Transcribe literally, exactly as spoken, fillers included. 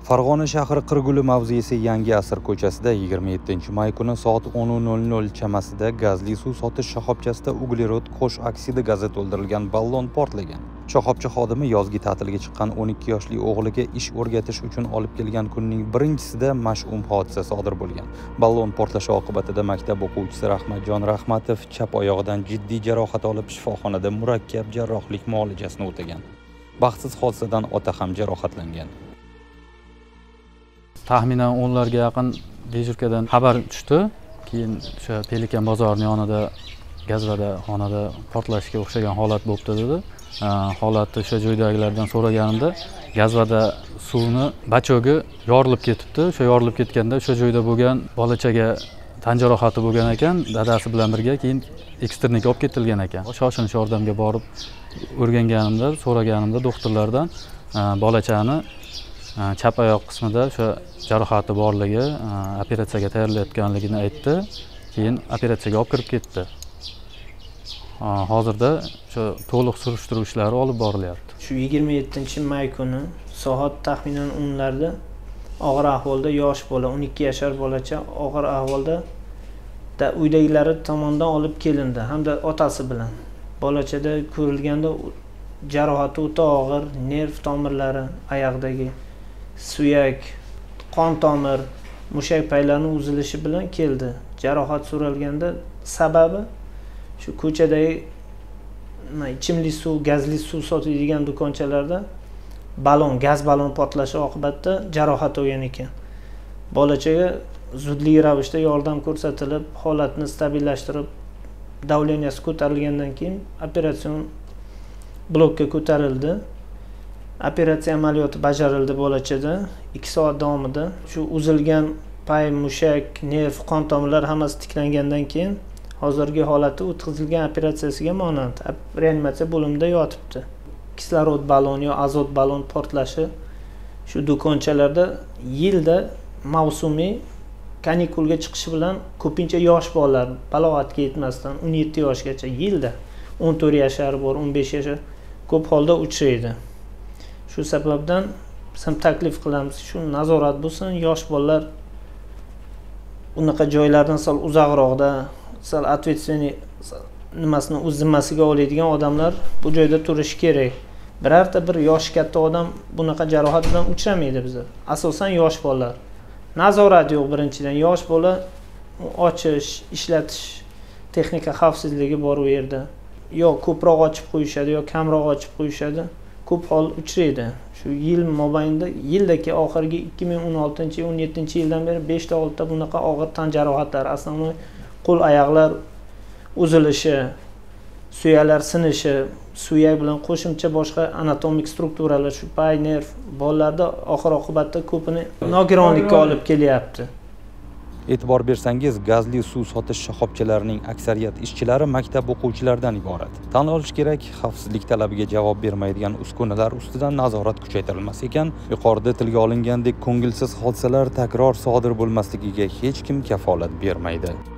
Farg'ona shahri Qirguli mavzesi Yangi asr ko'chasida yigirma yettinchi may kuni soat o'n nol nol chamasida gazli suv sotish shoxobchasida uglerod qo'sh oksidi gazi to'ldirilgan ballon portlagan. Shoxobcha xodimi yozgi ta'tilga chiqqan o'n ikki yoshli o'g'liga ish o'rgatish uchun olib kelgan kunning birinchisida mash'um hodisa sodir bo'lgan. Ballon portlashi oqibatida maktab o'quvchisi Rahmatjon Rahmatov chap oyog'idan jiddiy jarohat olib shifoxonada murakkab jarrohlik muolajasini o'tagan. Baxtsiz hodisadan ota ham jarohatlangan. Taxminan o'nlarga yaqin dejurkadan xabar tushdi. Keyin o'sha Pelikan bozorining yonida gazvada xonada portlashga o'xshagan holat bo'libdi dedi. Holatni o'sha joydagilardan so'raganimda gazvada suvni bachogi yorilib ketibdi. O'sha yorilib ketganda o'sha joyda bo'lgan bolachaga tan jarohati bo'lgan ekan, dadasi bilan birga keyin eksternika olib ketilgan ekan. Shoshilinch yordamga borib o'rganganimda, so'raganimda doktorlardan bolachani chap oyoq qismida o'sha jarohati borligi, operatsiyaga tayyorlayotganligini aytdi. Keyin operatsiyaga olib kirib ketdi. Hozirda o'sha to'liq surishtiruv ishlari olib borilyapti. Shu yigirma yettinchi may kuni soat taxminan o'nlarda og'ir ahvolda yosh bola, o'n ikki yashar bolacha og'ir ahvolda da uydagilari tomonidan olib kelindi hamda otasi bilan. Bolachada ko'rilganda jarohati o'ta og'ir, nerv tomirlari, oyoqdagi suyak, qon tomir, mushak paylarining uzilishi bilan keldi. Jarohat so'ralganda sababi shu ko'chadagi ichimlik suv, gazli suv sotadigan do'konchalarda balon, gaz balon portlashi oqibatida jarohat olgan ekan. Bolachaga zudlik ravishda yordam ko'rsatilib, holatni stabillashtirib, davleniyasi ko'tarilgandan keyin operatsion blokka ko'tarildi. Operatsiya amaliyoti bajarildi bolachada. ikki soat davomida shu uzilgan pay, mushak, nerv, qon tomirlari hammasi tiklangandan keyin hozirgi holati o'tkazilgan operatsiyasiga monand reanimatsiya bo'limida yotibdi. Kislorod baloni yo azot balon portlashi shu do'konchalarda yilda mavsumiy kanikulga chiqishi bilan ko'pincha yosh bolalar balog'atga yetmasdan o'n yetti yoshgacha yilda o'n to'rt yashar bor, o'n besh yashar ko'p holda uchraydi. Shu sababdan biz ham taklif qilamiz, shu nazorat bo'lsin, yosh bolalar unaqa joylardan sal uzoqroqda, sal ответственный nimasini o'z zimmasiga oladigan odamlar bu joyda turishi kerak. Birorta bir yoshi katta odam bunaqa jarohat bilan uchramaydi bizda. Asosan yosh bolalar. Nazorat yo'q birinchidan. Yosh bola ochish, ishlatish texnika xavfsizligi bor u yerda. Yo ko'proq ochib qo'yishadi, yo kamroq ochib qo'yishadi. Ko'p hol uchraydi. Shu yil mobaynida yildagi oxirgi ikki ming o'n oltinchi o'n yettinchi yildan beri besh ta olti ta bunaqa og'ir tan jarohatlari, asosiy qo'l oyoqlar uzilishi, suyaklar sinishi, suyak bilan qo'shimcha boshqa anatomik strukturalar, shu pay, nerv bolalarda oxir oqibatda ko'pini nogironlikka olib kelyapti. E'tibor bersangiz, gazli suv sotish shoxobchalarining aksariyat ishchilari maktab o'quvchilaridan iborat. Tan olish kerak, xavfsizlik talabiga javob bermaydigan uskunalar ustidan nazorat kuchaytirilmas ekan, yuqorida tilga olingandek ko'ngilsiz hodisalar takror sodir bo'lmasligiga hech kim kafolat bermaydi.